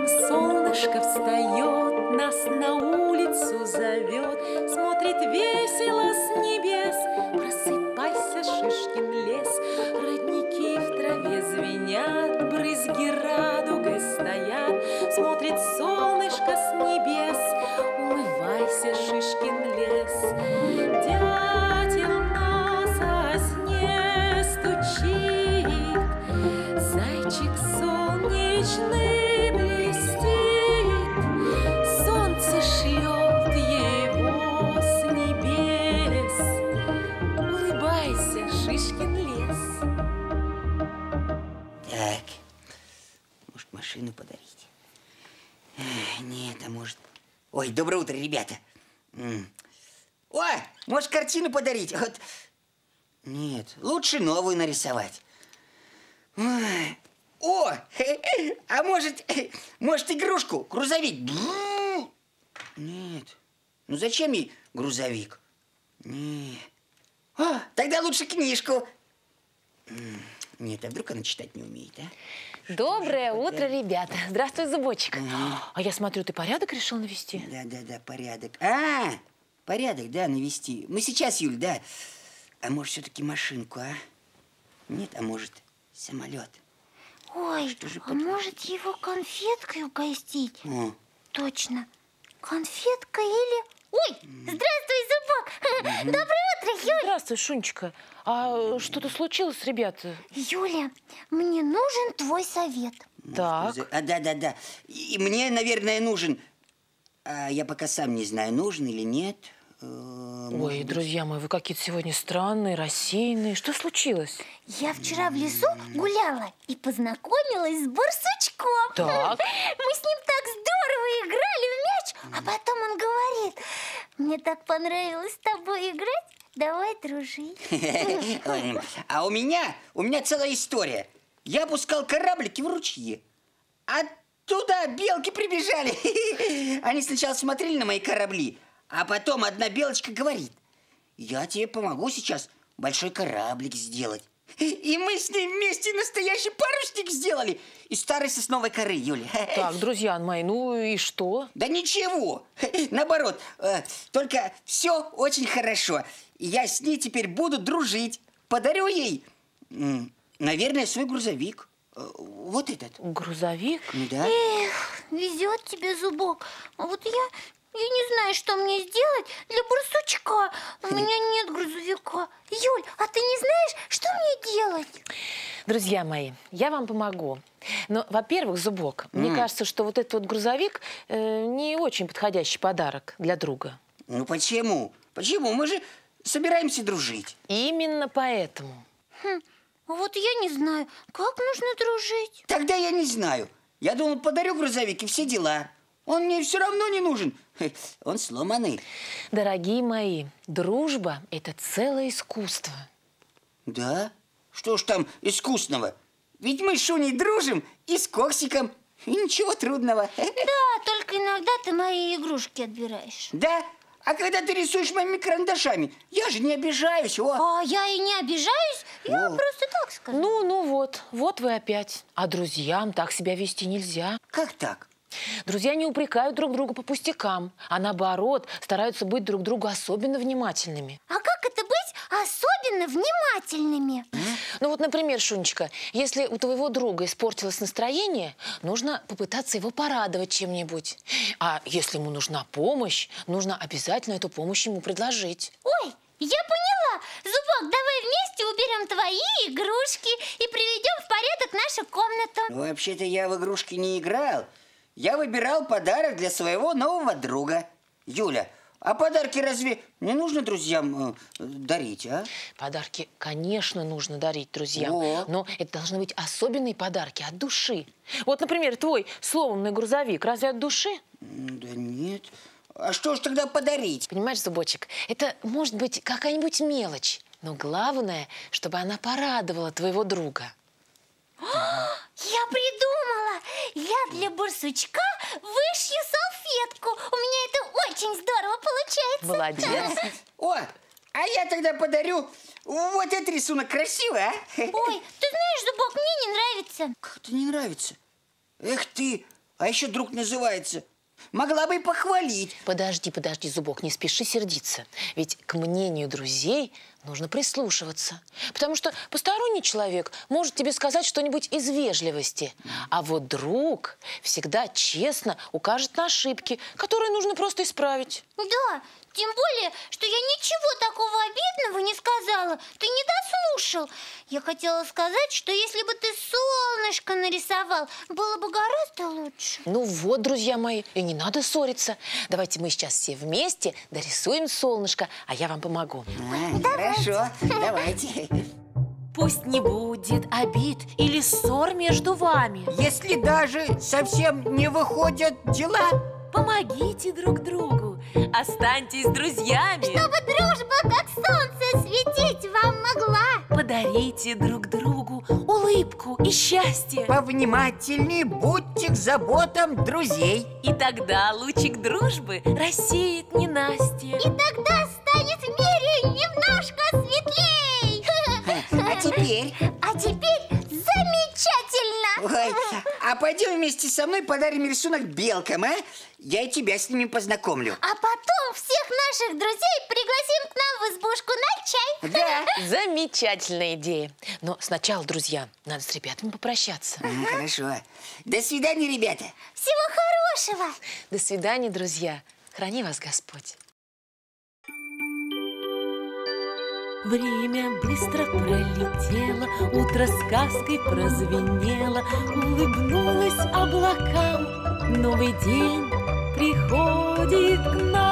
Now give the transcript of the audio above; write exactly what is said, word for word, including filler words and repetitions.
Утром солнышко встает, нас на улицу зовет, смотрит весело с небес. Просыпайся, Шишкин лес, родники в траве звенят, брызги радугой стоят, смотрит солнышко с небес. Умывайся, Шишкин лес. Дятел на сосне стучит, зайчик солнечный блестит, солнце шлет его с небес. Улыбайся, Шишкин лес. Так, может, машину подарить? Нет, а может... Ой, доброе утро, ребята. О, может, картину подарить? Вот. Нет, лучше новую нарисовать. Ой. О, а может, может, игрушку, грузовик? Нет, ну зачем ей грузовик? Нет. О, тогда лучше книжку. Нет, а вдруг она читать не умеет, а? Доброе утро, ребята. Здравствуй, Зубочек. Ага. А я смотрю, ты порядок решил навести? Да, да, да, порядок. А, порядок, да, навести. Мы сейчас, Юль, да. А может, все-таки машинку, а? Нет, а может, самолет? Ой, Что же а под... может, его конфеткой угостить? О. Точно. Конфетка или... Ой, здравствуй, Зубок. Доброе утро, Юля. Здравствуй, Шунечка. А что-то случилось, ребята? Юля, мне нужен твой совет. Так. А, да, да, да. И мне, наверное, нужен... А я пока сам не знаю, нужен или нет. Ой, быть... друзья мои, вы какие-то сегодня странные, рассеянные. Что случилось? Я вчера в лесу гуляла и познакомилась с барсучком. Так. Мы с ним так здорово играли в мяч, а потом он говорит: мне так понравилось с тобой играть, давай дружить. А у меня, у меня целая история. Я пускал кораблики в ручье, а туда белки прибежали. Они сначала смотрели на мои корабли, а потом одна белочка говорит: я тебе помогу сейчас большой кораблик сделать. И мы с ней вместе настоящий парусник сделали из старой сосновой коры, Юля. Так, друзья мои, ну и что? Да ничего, наоборот, только все очень хорошо. Я с ней теперь буду дружить. Подарю ей, наверное, свой грузовик. Вот этот. Грузовик? Да. Эх, везет тебе, Зубок. А вот я... Я не знаю, что мне сделать для барсучка. У меня нет грузовика. Юль, а ты не знаешь, что мне делать? Друзья мои, я вам помогу. Но, во-первых, Зубок, mm. мне кажется, что вот этот вот грузовик э, не очень подходящий подарок для друга. Ну почему? Почему? Мы же собираемся дружить. Именно поэтому. Хм, а вот я не знаю, как нужно дружить. Тогда я не знаю. Я думал, подарю грузовик и все дела. Он мне все равно не нужен. Он сломанный. Дорогие мои, дружба – это целое искусство. Да? Что ж там искусного? Ведь мы с Шуней дружим и с Коксиком. И ничего трудного. Да, только иногда ты мои игрушки отбираешь. Да? А когда ты рисуешь моими карандашами, я же не обижаюсь. О. А я и не обижаюсь, я О. просто так скажу. Ну, ну вот, вот вы опять. А друзьям так себя вести нельзя. Как так? Друзья не упрекают друг друга по пустякам, а наоборот, стараются быть друг другу особенно внимательными. А как это быть особенно внимательными? А? Ну вот, например, Шунечка, если у твоего друга испортилось настроение, нужно попытаться его порадовать чем-нибудь. А если ему нужна помощь, нужно обязательно эту помощь ему предложить. Ой, я поняла! Зубок, давай вместе уберем твои игрушки и приведем в порядок нашу комнату. Вообще-то я в игрушки не играл. Я выбирал подарок для своего нового друга. Юля, а подарки разве не нужно друзьям э, дарить, а? Подарки, конечно, нужно дарить друзьям. О. Но это должны быть особенные подарки от души. Вот, например, твой сломанный грузовик. Разве от души? Да нет. А что ж тогда подарить? Понимаешь, Зубочек, это может быть какая-нибудь мелочь. Но главное, чтобы она порадовала твоего друга. Я придумала! Я для барсучка вышью салфетку. У меня это очень здорово получается. Молодец. О, а я тогда подарю вот этот рисунок. Красивый, а? Ой, ты знаешь, Зубок, мне не нравится. Как-то не нравится? Эх ты, А еще друг называется. Могла бы и похвалить. Подожди, подожди, Зубок, не спеши сердиться. Ведь к мнению друзей нужно прислушиваться. Потому что посторонний человек может тебе сказать что-нибудь из вежливости. А вот друг всегда честно укажет на ошибки, которые нужно просто исправить. Да, тем более, что я ничего такого обидного не сказала. Ты не дослушал. Я хотела сказать, что если бы ты солнышко нарисовал, было бы гораздо лучше. Ну вот, друзья мои, и не надо ссориться. Давайте мы сейчас все вместе дорисуем солнышко, а я вам помогу. А, хорошо, давайте. Пусть не будет обид или ссор между вами. Если даже совсем не выходят дела, Помогите друг другу, останьтесь друзьями. Чтобы дружба, как солнце, светить вам могла. Подарите друг другу улыбку и счастье. повнимательнее будьте к заботам друзей. И тогда лучик дружбы рассеет ненастье. И тогда станет в мире немножко светлей. А теперь? А теперь замечательно. Ой, а пойдем вместе со мной подарим рисунок белкам, а? Я и тебя с ними познакомлю. А потом всех наших друзей пригласим к нам в избушку на чай. Да. Замечательная идея. Но сначала, друзья, надо с ребятами попрощаться. А, хорошо. До свидания, ребята. Всего хорошего. До свидания, друзья. Храни вас Господь. Время быстро пролетело, утро сказкой прозвенело, улыбнулось облакам. Новый день приходит к нам.